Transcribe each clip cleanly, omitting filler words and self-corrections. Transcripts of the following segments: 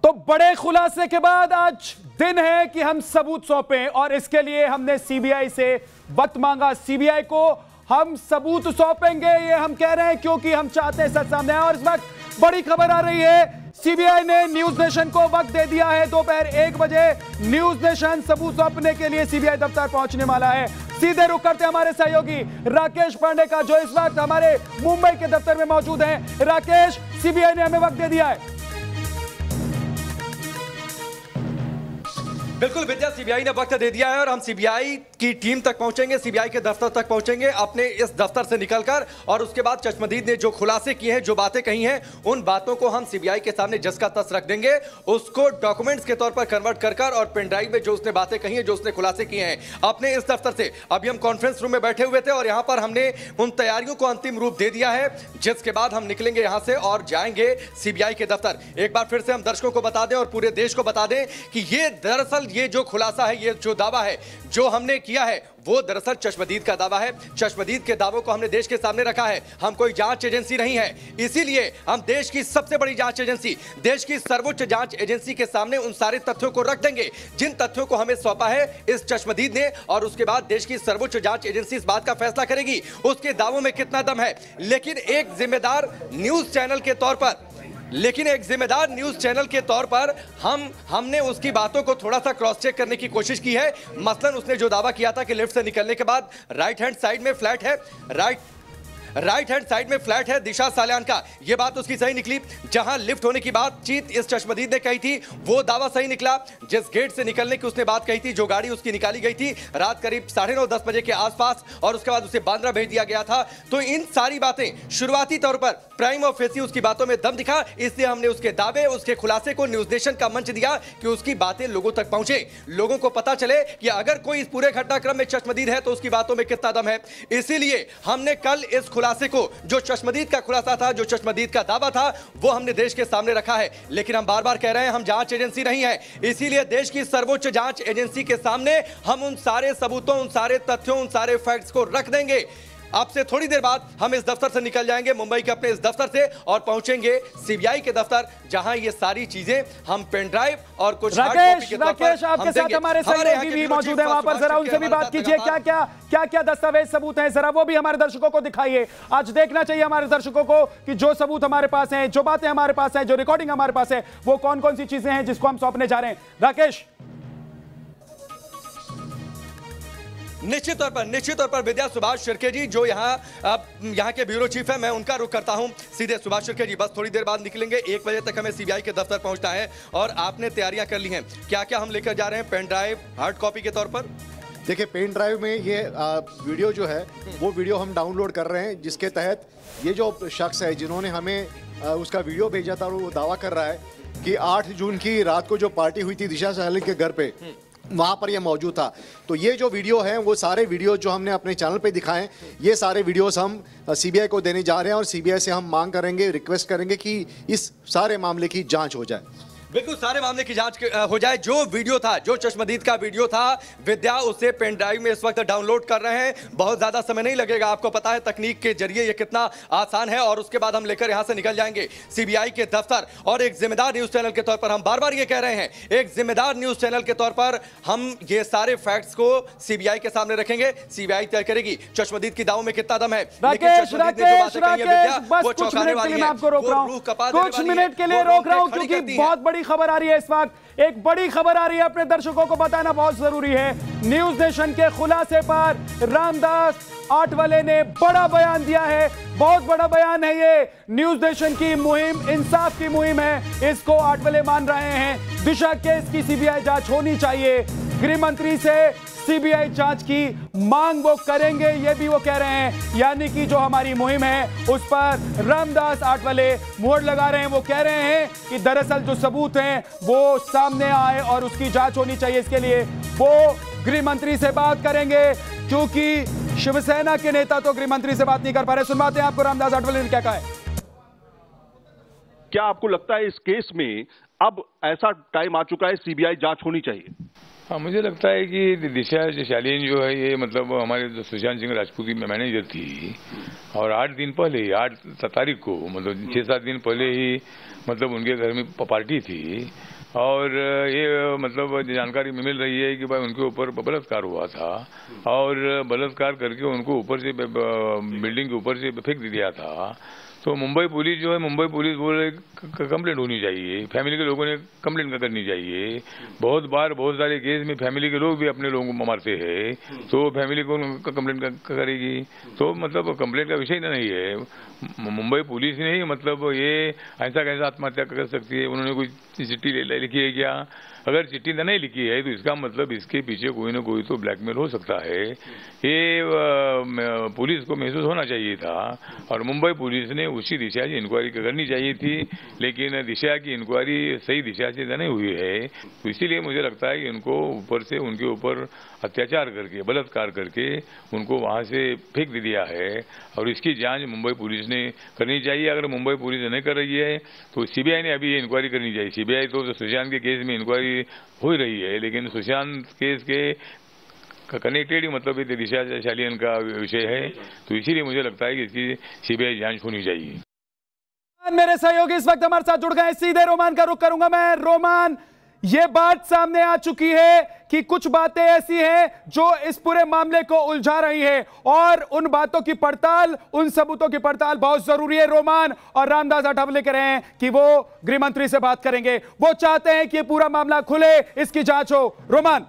तो बड़े खुलासे के बाद आज दिन है कि हम सबूत सौंपें और इसके लिए हमने सीबीआई से वक्त मांगा। सीबीआई को हम सबूत सौंपेंगे ये हम कह रहे हैं क्योंकि हम चाहते हैं सच सामने आए। और इस वक्त बड़ी खबर आ रही है, सीबीआई ने न्यूज नेशन को वक्त दे दिया है। दोपहर 1 बजे न्यूज नेशन सबूत सौंपने के लिए सीबीआई दफ्तर पहुंचने वाला है। सीधे रुख करते हमारे सहयोगी राकेश पांडे का, जो इस वक्त हमारे मुंबई के दफ्तर में मौजूद हैं। राकेश, सीबीआई ने हमें वक्त दे दिया है। बिल्कुल विद्या, सीबीआई ने वक्त दे दिया है और हम सीबीआई की टीम तक पहुंचेंगे, सीबीआई के दफ्तर तक पहुंचेंगे अपने इस दफ्तर से निकलकर। और उसके बाद चश्मदीद ने जो खुलासे किए हैं, जो बातें कही हैं, उन बातों को हम सीबीआई के सामने जस का तस रख देंगे, उसको डॉक्यूमेंट्स के तौर पर कन्वर्ट कर और पेन ड्राइव में जो उसने बातें कही हैं, जो उसने खुलासे किए हैं अपने इस दफ्तर से। अभी हम कॉन्फ्रेंस रूम में बैठे हुए थे और यहां पर हमने उन तैयारियों को अंतिम रूप दे दिया है, जिसके बाद हम निकलेंगे यहां से और जाएंगे सीबीआई के दफ्तर। एक बार फिर से हम दर्शकों को बता दें और पूरे देश को बता दें कि ये दरअसल ये जो खुलासा है, ये जो दावा है जो हमने किया है, वो दरअसल चश्मदीद का दावा है। चश्मदीद के दावों को हमने देश के सामने रखा है। हम कोई जांच एजेंसी नहीं है, इसीलिए हम देश की सबसे बड़ी जांच एजेंसी, देश की सर्वोच्च जांच एजेंसी के सामने उन सारे तथ्यों को रख देंगे जिन तथ्यों को हमें सौंपा है इस चश्मदीद ने। और उसके बाद देश की सर्वोच्च जांच एजेंसी इस बात का फैसला करेगी उसके दावों में कितना दम है। लेकिन एक जिम्मेदार न्यूज चैनल के तौर पर हमने उसकी बातों को थोड़ा सा क्रॉस चेक करने की कोशिश की है। मसलन उसने जो दावा किया था कि लिफ्ट से निकलने के बाद राइट हैंड साइड में फ्लैट है दिशा साल्यान का, यह बात उसकी सही निकली। जहां लिफ्ट होने की बातचीत इस चश्मदीद ने कही थी, वो दावा सही निकला। जिस गेट से निकलने की उसने बात कही थी, जो गाड़ी उसकी निकाली गई थी रात करीब 9:30-10 बजे के आसपास, और उसके बाद उसे बांद्रा भेज दिया गया था। तो इन सारी बातें शुरुआती तौर पर प्राइम और फेसी उसकी बातों में दम दिखा, इसलिए हमने उसके दावे, उसके खुलासे को न्यूज नेशन का मंच दिया कि उसकी बातें लोगों तक पहुंचे, लोगों को पता चले कि अगर कोई इस पूरे घटनाक्रम में चश्मदीद है तो उसकी बातों में कितना दम है। इसीलिए हमने कल इस खुलासे को, जो चश्मदीद का खुलासा था, जो चश्मदीद का दावा था, वो हमने देश के सामने रखा है। लेकिन हम बार बार कह रहे हैं हम जांच एजेंसी नहीं है, इसीलिए देश की सर्वोच्च जांच एजेंसी के सामने हम उन सारे सबूतों, उन सारे तथ्यों, उन सारे फैक्ट्स को रख देंगे। अब से थोड़ी देर बाद हम इस दफ्तर से निकल जाएंगे, मुंबई के अपने इस दफ्तर से, और पहुंचेंगे सीबीआई के दफ्तर, जहां ये सारी चीजें हम पेन ड्राइव और कुछ राकेश आपके साथ हमारे सहयोगी भी मौजूद हैं वहां पर, जरा उनसे भी बात कीजिए। क्या दस्तावेज सबूत हैं, जरा वो भी हमारे दर्शकों को दिखाइए। आज देखना चाहिए हमारे दर्शकों को कि जो सबूत हमारे पास हैं, जो बातें हमारे पास हैं, जो रिकॉर्डिंग हमारे पास है, वो कौन कौन सी चीजें हैं जिसको हम सौंपने जा रहे हैं। राकेश। निश्चित तौर पर विद्या, सुभाष शिर्के जी जो यहाँ के ब्यूरो चीफ है, मैं उनका रुख करता हूं सीधे। सुभाष शिर्के जी, बस थोड़ी देर बाद निकलेंगे, 1 बजे तक हमें सीबीआई के दफ्तर पहुंचना है और आपने तैयारियां कर ली हैं। क्या क्या हम लेकर जा रहे हैं पेन ड्राइव, हार्ड कॉपी के तौर पर? देखिए, पेन ड्राइव में ये वीडियो जो है वो वीडियो हम डाउनलोड कर रहे हैं, जिसके तहत ये जो शख्स है जिन्होंने हमें उसका वीडियो भेजा था, वो दावा कर रहा है कि 8 जून की रात को जो पार्टी हुई थी दिशा साल्यान के घर पे, वहाँ पर ये मौजूद था। तो ये जो वीडियो है, वो सारे वीडियो जो हमने अपने चैनल पे दिखाए, ये सारे वीडियोस हम सीबीआई को देने जा रहे हैं और सीबीआई से हम मांग करेंगे, रिक्वेस्ट करेंगे कि इस सारे मामले की जांच हो जाए। बिल्कुल, सारे मामले की जांच हो जाए। जो वीडियो था, जो चश्मदीद का वीडियो था विद्या, उसे पेन ड्राइव में इस वक्त डाउनलोड कर रहे हैं। बहुत ज्यादा समय नहीं लगेगा, आपको पता है तकनीक के जरिए ये कितना आसान है। और उसके बाद हम लेकर यहां से निकल जाएंगे सीबीआई के दफ्तर। और एक जिम्मेदार न्यूज चैनल के तौर पर हम बार बार ये कह रहे हैं, एक जिम्मेदार न्यूज चैनल के तौर पर हम ये सारे फैक्ट्स को सीबीआई के सामने रखेंगे। सीबीआई तय करेगी चश्मदीद की दावों में कितना दम है। कुछ मिनट के लिए रोक रहा हूं क्योंकि बहुत बड़ी खबर आ रही है इस वक्त। एक बड़ी खबर आ रही है, अपने दर्शकों को बताना बहुत जरूरी है। न्यूज नेशन के खुलासे पर रामदास आठवले ने बड़ा बयान दिया है, बहुत बड़ा बयान है ये। न्यूज नेशन की मुहिम इंसाफ की मुहिम है, इसको आठवले मान रहे हैं। दिशा केस की सीबीआई जांच होनी चाहिए, गृह मंत्री से सीबीआई जांच की मांग वो करेंगे, ये भी वो कह रहे हैं। यानी कि जो हमारी मुहिम है उस पर रामदास आठवले मोहर लगा रहे हैं। वो कह रहे हैं कि दरअसल जो सबूत हैं वो सामने आए और उसकी जांच होनी चाहिए। इसके लिए वो गृह मंत्री से बात करेंगे, क्योंकि शिवसेना के नेता तो गृह मंत्री से बात नहीं कर पा रहे। सुनवाते हैं आपको रामदास आठवले ने क्या कहा है। क्या आपको लगता है इस केस में अब ऐसा टाइम आ चुका है सीबीआई जांच होनी चाहिए? हाँ, मुझे लगता है कि दिशा साल्यान जो है ये मतलब हमारे जो सुशांत सिंह राजपूत की मैनेजर थी, और 8 दिन पहले ही 8 तारीख को मतलब 6-7 दिन पहले ही मतलब उनके घर में पार्टी थी, और ये मतलब जानकारी मिल रही है कि भाई उनके ऊपर बलात्कार हुआ था और बलात्कार करके उनको ऊपर से बिल्डिंग के ऊपर से फेंक दिया था। तो मुंबई पुलिस जो है, मुंबई पुलिस बोल रही कंप्लेंट होनी चाहिए, फैमिली के लोगों ने कंप्लेंट करनी चाहिए। बहुत बार बहुत सारे केस में फैमिली के लोग भी अपने लोगों को मारते हैं, तो फैमिली को कंप्लेंट करेगी। तो मतलब कंप्लेंट का विषय नहीं है। मुंबई पुलिस ने ही मतलब ये ऐसा कैसे आत्महत्या कर सकती है? उन्होंने कोई चिट्ठी लिखी है क्या? अगर चिट्ठी नहीं लिखी है तो इसका मतलब इसके पीछे कोई ना कोई तो ब्लैकमेल हो सकता है। ये पुलिस को महसूस होना चाहिए था और मुंबई पुलिस ने उसी दिशा से इंक्वायरी करनी चाहिए थी, लेकिन दिशा की इंक्वायरी सही दिशा से नहीं हुई है। तो इसीलिए मुझे लगता है कि इनको ऊपर से उनके ऊपर अत्याचार करके, बलात्कार करके उनको वहां से फेंक दिया है और इसकी जांच मुंबई पुलिस ने करनी चाहिए। अगर मुंबई पुलिस नहीं कर रही है तो सीबीआई ने अभी ये इंक्वायरी करनी चाहिए। सीबीआई तो सुशांत के केस में इंक्वायरी हो रही है, लेकिन सुशांत केस के कनेक्टेड ही मतलब दिशा शालीन का विषय है, तो इसीलिए मुझे लगता है कि इसकी सीबीआई जांच होनी चाहिए। मेरे सहयोगी इस वक्त हमारे साथ जुड़ गए, सीधे रोमान का रुख करूंगा मैं। रोमान, ये बात सामने आ चुकी है कि कुछ बातें ऐसी हैं जो इस पूरे मामले को उलझा रही है और उन बातों की पड़ताल, उन सबूतों की पड़ताल बहुत जरूरी है। रोमान और रामदास आठवले कह रहे हैं कि वो गृह मंत्री से बात करेंगे, वो चाहते हैं कि ये पूरा मामला खुले, इसकी जांच हो। रोमान।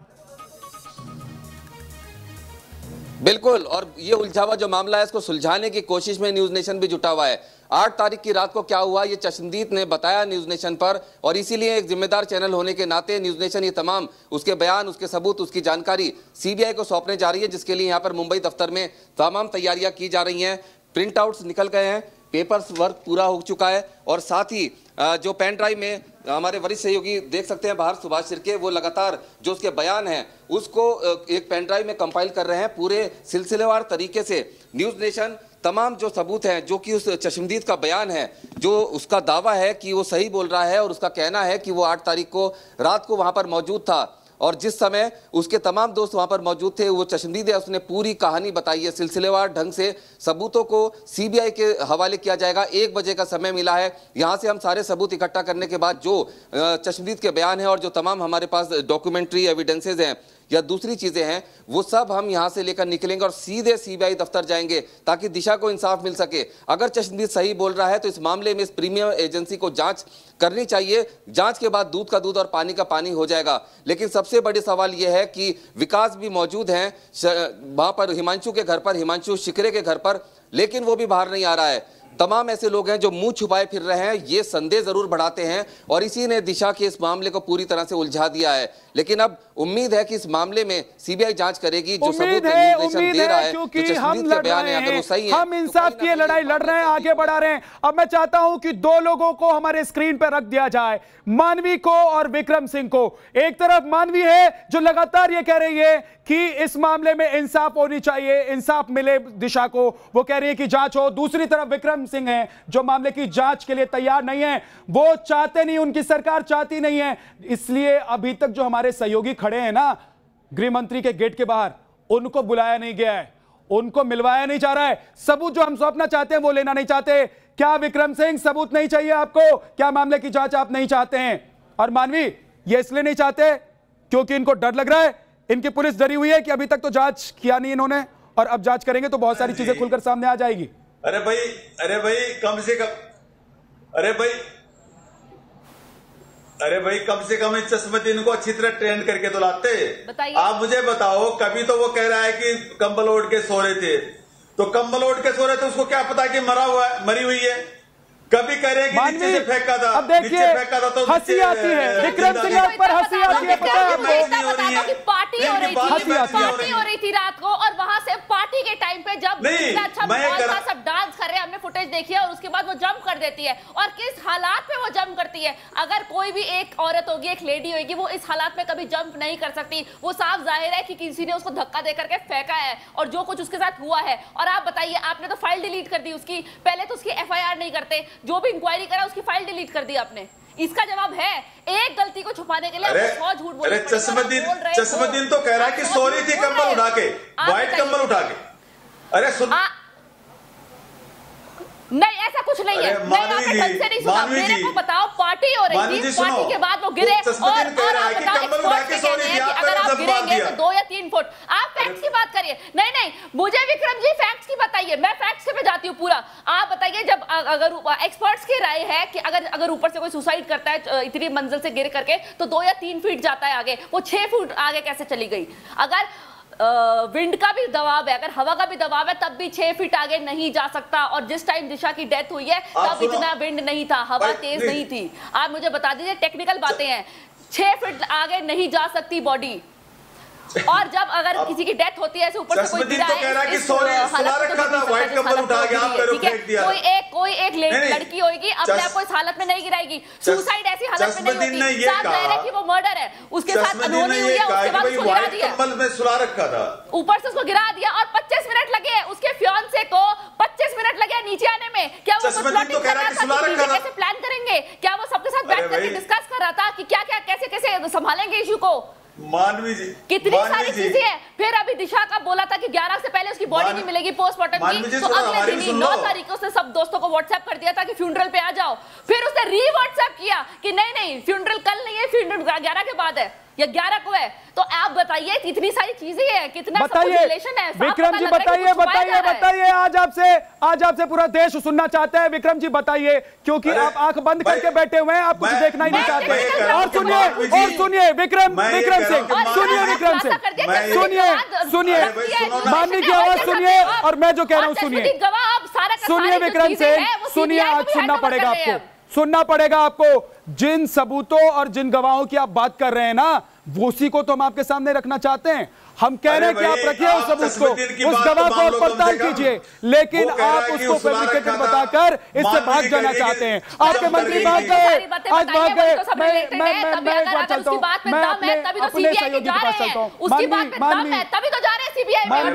बिल्कुल, और ये उलझा हुआ जो मामला है इसको सुलझाने की कोशिश में न्यूज नेशन भी जुटा हुआ है। 8 तारीख की रात को क्या हुआ ये चश्मदीद ने बताया न्यूज नेशन पर, और इसीलिए एक जिम्मेदार चैनल होने के नाते न्यूज नेशन ये तमाम उसके बयान, उसके सबूत, उसकी जानकारी सीबीआई को सौंपने जा रही है, जिसके लिए यहाँ पर मुंबई दफ्तर में तमाम तैयारियां की जा रही हैं। प्रिंट आउट्स निकल गए हैं, पेपर्स वर्क पूरा हो चुका है, और साथ ही जो पेन ड्राइव में हमारे वरिष्ठ सहयोगी देख सकते हैं बाहर सुभाष शिर्के, वो लगातार जो उसके बयान हैं उसको एक पेन ड्राइव में कंपाइल कर रहे हैं पूरे सिलसिलेवार तरीके से। न्यूज नेशन तमाम जो सबूत हैं, जो कि उस चश्मदीद का बयान है, जो उसका दावा है कि वो सही बोल रहा है और उसका कहना है कि वो 8 तारीख को रात को वहां पर मौजूद था और जिस समय उसके तमाम दोस्त वहां पर मौजूद थे, वो चश्मदीद है, उसने पूरी कहानी बताई है सिलसिलेवार ढंग से। सबूतों को सीबीआई के हवाले किया जाएगा। 1 बजे का समय मिला है, यहां से हम सारे सबूत इकट्ठा करने के बाद जो चश्मदीद के बयान है और जो तमाम हमारे पास डॉक्यूमेंट्री एविडेंसेज हैं या दूसरी चीजें हैं, वो सब हम यहां से लेकर निकलेंगे और सीधे सीबीआई दफ्तर जाएंगे ताकि दिशा को इंसाफ मिल सके। अगर चश्मदीद सही बोल रहा है तो इस मामले में इस प्रीमियम एजेंसी को जांच करनी चाहिए। जांच के बाद दूध का दूध और पानी का पानी हो जाएगा। लेकिन सबसे बड़ी सवाल यह है कि विकास भी मौजूद हैं वहां पर, हिमांशु के घर पर, हिमांशु शिकरे के घर पर, लेकिन वो भी बाहर नहीं आ रहा है। तमाम ऐसे लोग हैं जो मुंह छुपाए फिर रहे हैं, ये संदेह जरूर बढ़ाते हैं और इसी ने दिशा के इस मामले को पूरी तरह से उलझा दिया है। लेकिन अब उम्मीद है कि इस मामले में सीबीआई जांच करेगी। जो सबूत दे रहा है, क्योंकि हम लड़ रहे हैं, हम इंसाफ की लड़ाई लड़ रहे हैं, आगे बढ़ा रहे हैं। अब मैं चाहता हूं कि 2 लोगों को हमारे स्क्रीन पर रख दिया जाए, मानवी को और विक्रम सिंह को। एक तरफ मानवी है जो लगातार ये कह रही है कि इस मामले में इंसाफ होनी चाहिए, इंसाफ मिले दिशा को, वो कह रही है कि जांच हो। दूसरी तरफ विक्रम सिंह है जो मामले की जांच के लिए तैयार नहीं है, वो चाहते नहीं, उनकी सरकार चाहती नहीं है। इसलिए अभी तक जो हमारे सहयोगी खड़े हैं ना गृह मंत्री के गेट के बाहर, उनको बुलाया नहीं गया है, उनको मिलवाया नहीं जा रहा है। सबूत जो हम सौंपना चाहते हैं वो लेना नहीं चाहते। क्या विक्रम सिंह सबूत नहीं चाहिए आपको? क्या मामले की जांच आप नहीं चाहते हैं? और मानवी ये इसलिए नहीं चाहते क्योंकि इनको डर लग रहा है, इनकी पुलिस डरी हुई है कि अभी तक तो जांच किया नहीं इन्होंने और अब जांच करेंगे तो बहुत सारी चीजें खुलकर सामने आ जाएगी। अरे भाई कम से कम इस चश्मदीद को अच्छी तरह ट्रेन करके तो लाते। आप मुझे बताओ, कभी तो वो कह रहा है कि कंबल ओढ़ के सो रहे थे, तो कंबल ओढ़ के सो रहे थे, उसको क्या पता कि मरी हुई है? कभी कह रहे कि नीचे से फेंका था, अब देखिए हंसी आती है, विक्रम सिंह पर हंसी आती है, पता है आपको? पार्टी हो रही थी रात को और वहां से पार्टी के टाइम पे जब अच्छा सब डांस कर रहे हैं, हमने फुटेज देखी है, और उसके बाद वो जंप कर देती है। और किस हालात में वो जंप करती है? अगर कोई भी एक औरत होगी, एक लेडी होगी, वो इस हालात में कभी जंप नहीं कर सकती। वो साफ जाहिर है कि किसी ने उसको धक्का दे करके फेंका है और जो कुछ उसके साथ हुआ है। और आप बताइए, आपने तो फाइल डिलीट कर दी उसकी, पहले तो उसकी FIR नहीं करते, जो भी इंक्वायरी करा उसकी फाइल डिलीट कर दी आपने। इसका जवाब है एक गलती को छुपाने के लिए आप 100 झूठ बोल रहे हैं। चश्मदीद तो कह रहा है कि सो रही थी कंबल उठा के, व्हाइट कंबल उठा के। अरे सुन, नहीं, ऐसा कुछ नहीं है। नहीं, आपने ढंग से नहीं सुना। मेरे को बताओ, पार्टी हो रही थी, पार्टी के बाद वो गिरे, और आप बताओ एक्सपर्ट्स कहते हैं कि अगर आप गिरेंगे तो 2 या 3 फुट। आप फैक्ट्स की बात करिए। नहीं नहीं, मुझे विक्रम जी फैक्ट्स की बताइए, मैं फैक्ट्स पे जाती हूँ पूरा। आप बताइए, जब अगर एक्सपर्ट्स की राय है कि अगर ऊपर से कोई सुसाइड करता है इतनी मंजिल से गिर करके, तो 2 या 3 फीट जाता है आगे, वो 6 फुट आगे कैसे चली गई? अगर विंड का भी दबाव है, अगर हवा का भी दबाव है, तब भी 6 फीट आगे नहीं जा सकता। और जिस टाइम दिशा की डेथ हुई है तब इतना विंड नहीं था, हवा तेज नहीं थी। आप मुझे बता दीजिए, टेक्निकल बातें हैं, 6 फीट आगे नहीं जा सकती बॉडी। और जब अगर किसी की डेथ होती है ऐसे ऊपर से कोई गिरा है, कोई एक लड़की होगी अपने आप को इस हालत में नहीं गिराएगी। सुसाइड ऐसी हालत में नहीं होती। साफ जाहिर है कि वो मर्डर है, उसके साथ अनहोनी हुई है, उसके बाद उसको गिरा दिया, ऊपर से उसको गिरा दिया, और 25 मिनट लगे उसके फियांसे को, 25 मिनट लगे नीचे आने में। क्या वो प्लॉटिंग कर रहा था, कैसे प्लान करेंगे? क्या वो सबके साथ बैठ करके डिस्कस कर रहा था कि क्या क्या कैसे कैसे संभालेंगे इशू को? मानवी जी, कितनी सारी चीजें हैं। फिर अभी दिशा का बोला था कि 11 से पहले उसकी बॉडी नहीं मिलेगी पोस्टमार्टम की, तो अगले दिन ही 9 तारीख को उसने सब दोस्तों को व्हाट्सएप कर दिया था कि फ्यूनरल पे आ जाओ। फिर उसने री व्हाट्सएप किया कि नहीं फ्यूनरल कल नहीं है, फ्यूनरल 11 के बाद है या 11 को है। तो आप बताइए, इतनी सारी चीजें हैं, कितना रिलेशन है। विक्रम जी बताइए, आज आपसे पूरा देश सुनना चाहता है। विक्रम जी बताइए, क्योंकि आप आंख बंद करके बैठे हुए हैं, आप कुछ देखना ही नहीं चाहते। और सुनिए विक्रम सिंह, सुनिए मानवी की आवाज सुनिए, और मैं जो कह रहा हूँ सुनिए विक्रम सिंह, सुनिए। आज सुनना पड़ेगा आपको। जिन सबूतों और जिन गवाहों की आप बात कर रहे हैं ना, वो उसी को तो हम आपके सामने रखना चाहते हैं। हम कह रहे हैं कि आप रखिए उस सबूत को, उस गवाह को पड़ताल कीजिए, लेकिन आप उसको फैब्रिकेटेड बताकर इससे भाग जाना चाहते हैं। आपके मंत्री भाग गए, आज भाग गए। मैं एक बात चलता हूँ, मैं अपने सहयोगी के पास चलता हूँ। मानवी तभी तो जा रहे हैं सीबीआई में।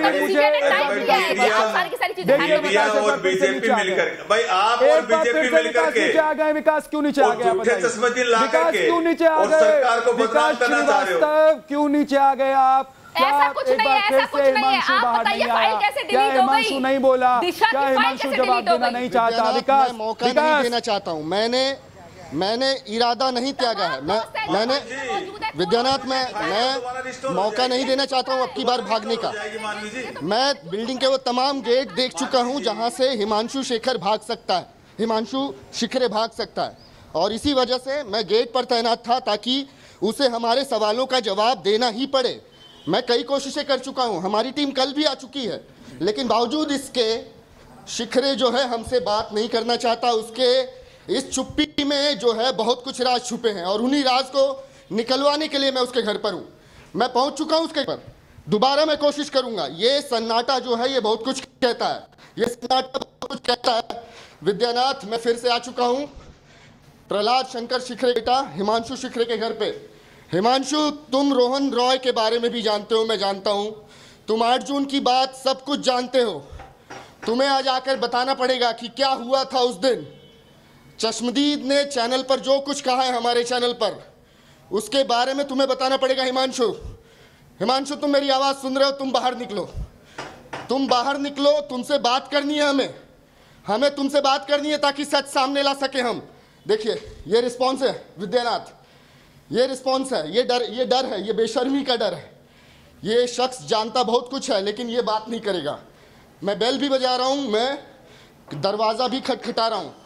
आ गए विकास, क्यों नीचे आ गए? विकास क्यों नीचे आ गए? विकास श्रीवास्तव क्यों नीचे आ गए आप? ऐसा कुछ नहीं है, ऐसा कुछ नहीं है। आप बताइए फाइल कैसे डिलीट हो गई? हिमांशु नहीं बोला, क्या हिमांशु जवाब देना नहीं चाहता? विकास, मौका नहीं देना चाहता हूं। मैंने इरादा नहीं त्यागा है। मैंने विद्यानाथ मैं मौका नहीं देना चाहता हूं अब की बार भागने का। मैं बिल्डिंग के वो तमाम गेट देख चुका हूं जहां से हिमांशु शेखर भाग सकता है, हिमांशु शिखरे भाग सकता है, और इसी वजह से मैं गेट पर तैनात था ताकि उसे हमारे सवालों का जवाब देना ही पड़े। मैं कई कोशिशें कर चुका हूं, हमारी टीम कल भी आ चुकी है, लेकिन बावजूद इसके शिखरे जो है हमसे बात नहीं करना चाहता। उसके इस चुप्पी में जो है बहुत कुछ राज छुपे हैं, और उन्हीं राज को निकलवाने के लिए मैं उसके घर पर हूं। मैं पहुंच चुका हूं उसके घर, दोबारा मैं कोशिश करूंगा। ये सन्नाटा जो है ये बहुत कुछ कहता है, ये सन्नाटा बहुत कुछ कहता है। विद्यानाथ, मैं फिर से आ चुका हूं प्रहलाद शंकर शिखरे बेटा हिमांशु शिखरे के घर पे। हिमांशु, तुम रोहन रॉय के बारे में भी जानते हो, मैं जानता हूं। तुम 8 जून की बात सब कुछ जानते हो। तुम्हें आज आकर बताना पड़ेगा कि क्या हुआ था उस दिन। चश्मदीद ने चैनल पर जो कुछ कहा है हमारे चैनल पर, उसके बारे में तुम्हें बताना पड़ेगा। हिमांशु, तुम मेरी आवाज़ सुन रहे हो? तुम बाहर निकलो, तुम बाहर निकलो। तुमसे बात करनी है, हमें तुमसे बात करनी है ताकि सच सामने ला सके हम। देखिए, ये रिस्पॉन्स है विद्यानाथ, ये रिस्पॉन्स है, ये डर है, ये बेशर्मी का डर है। ये शख्स जानता बहुत कुछ है लेकिन ये बात नहीं करेगा। मैं बेल भी बजा रहा हूं, मैं दरवाजा भी खटखटा रहा हूं,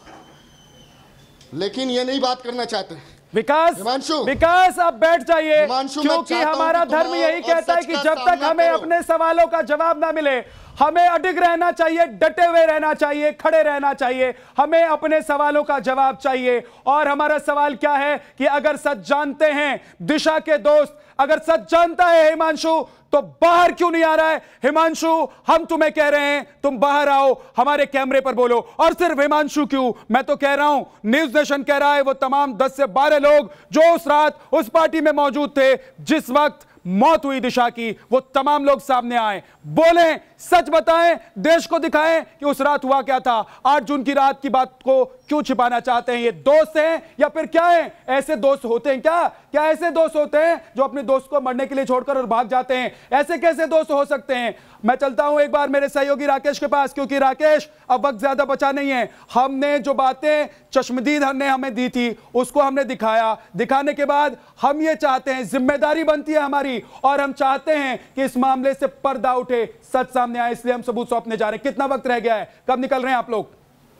लेकिन ये नहीं बात करना चाहते। विकास आप बैठ जाइए, क्योंकि हमारा धर्म यही कहता है कि जब तक हमें अपने सवालों का जवाब ना मिले, हमें अडिग रहना चाहिए, डटे हुए रहना चाहिए, खड़े रहना चाहिए। हमें अपने सवालों का जवाब चाहिए। और हमारा सवाल क्या है कि अगर सच जानते हैं दिशा के दोस्त, अगर सच जानता है हिमांशु, तो बाहर क्यों नहीं आ रहा है? हिमांशु, हम तुम्हें कह रहे हैं तुम बाहर आओ, हमारे कैमरे पर बोलो। और सिर्फ हिमांशु क्यों, मैं तो कह रहा हूं, न्यूज नेशन कह रहा है, वो तमाम 10 से 12 लोग जो उस रात उस पार्टी में मौजूद थे जिस वक्त मौत हुई दिशा की, वो तमाम लोग सामने आए, बोलें, सच बताएं, देश को दिखाएं कि उस रात हुआ क्या था। 8 जून की रात की बात को क्यों छिपाना चाहते हैं? ये दोस्त हैं या फिर क्या हैं? ऐसे दोस्त होते हैं क्या क्या ऐसे दोस्त होते हैं जो अपने दोस्त को मरने के लिए छोड़कर और भाग जाते हैं? ऐसे कैसे दोस्त हो सकते हैं? मैं चलता हूं एक बार मेरे सहयोगी राकेश के पास, क्योंकि राकेश अब वक्त ज्यादा बचा नहीं है। हमने जो बातें चश्मदीद ने हमें दी थी उसको हमने दिखाया, दिखाने के बाद हम ये चाहते हैं, जिम्मेदारी बनती है हमारी और हम चाहते हैं कि इस मामले से पर्दा उठे, सच सामने आए, इसलिए हम सबूत सौंपने जा रहे हैं। कितना वक्त रह गया है? कब निकल रहे हैं आप लोग?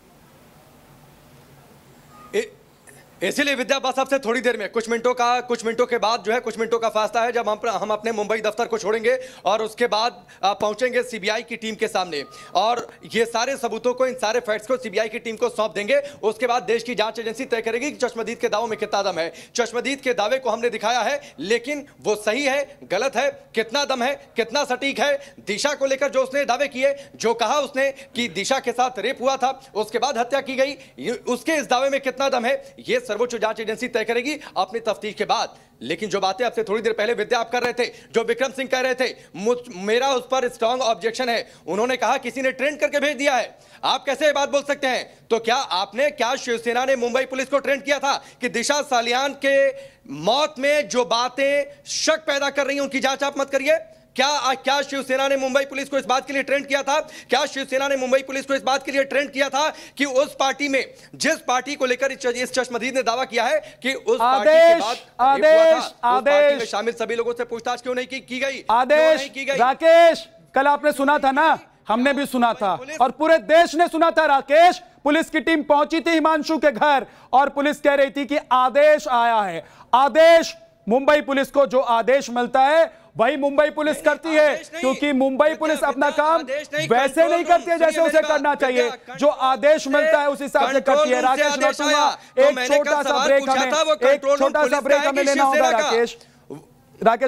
इसीलिए विद्या बस आपसे थोड़ी देर में, कुछ मिनटों के बाद जो है, कुछ मिनटों का फासला है जब हम अपने मुंबई दफ्तर को छोड़ेंगे और उसके बाद पहुंचेंगे सीबीआई की टीम के सामने और ये सारे सबूतों को, इन सारे फैक्ट्स को सीबीआई की टीम को सौंप देंगे। उसके बाद देश की जांच एजेंसी तय करेगी कि चश्मदीद के दावों में कितना दम है। चश्मदीद के दावे को हमने दिखाया है, लेकिन वो सही है, गलत है, कितना दम है, कितना सटीक है। दिशा को लेकर जो उसने दावे किए, जो कहा उसने कि दिशा के साथ रेप हुआ था, उसके बाद हत्या की गई, उसके इस दावे में कितना दम है, ये सर्वोच्च जांच एजेंसी तय करेगी अपनी तफ्तीश के बाद। लेकिन जो बातें आपसे थोड़ी देर पहले विद्या आप कर रहे थे, जो विक्रम सिंह कह रहे थे, मेरा उस पर स्ट्रांग ऑब्जेक्शन है। उन्होंने कहा किसी ने ट्रेंड करके भेज दिया है। आप कैसे ये बात बोल सकते हैं? तो क्या शिवसेना ने मुंबई पुलिस को ट्रेंड किया था कि दिशा सालियान के मौत में जो बातें शक पैदा कर रही हैं उनकी जांच आप मत करिए? क्या शिवसेना ने मुंबई पुलिस को इस बात के लिए ट्रेंड किया था? क्या शिवसेना ने मुंबई पुलिस को इस बात के लिए ट्रेंड किया था कि उस पार्टी में, जिस पार्टी को लेकर इस चश्मदीद ने दावा किया है कि उस पार्टी के बाद पार्टी में शामिल सभी लोगों से पूछताछ क्यों नहीं की गई? आदेश राकेश, कल आपने सुना था ना, हमने भी सुना था और पूरे देश ने सुना था। राकेश, पुलिस की टीम पहुंची थी हिमांशु के घर और पुलिस कह रही थी कि आदेश आया है। आदेश, मुंबई पुलिस को जो आदेश मिलता है वही मुंबई पुलिस करती है, क्योंकि मुंबई पुलिस अपना काम वैसे नहीं करती है जैसे उसे करना चाहिए। जो आदेश मिलता है उस हिसाब से करती है। राकेश, लौटूंगा, एक छोटा सा ब्रेक हमें लेना होगा। राकेश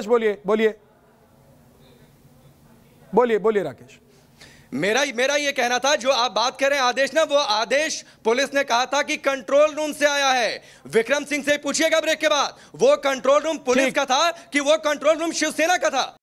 बोलिए राकेश। मेरा ये कहना था, जो आप बात कर रहे हैं आदेश ना, वो आदेश पुलिस ने कहा था कि कंट्रोल रूम से आया है। विक्रम सिंह से पूछिएगा ब्रेक के बाद, वो कंट्रोल रूम पुलिस का था कि वो कंट्रोल रूम शिवसेना का था?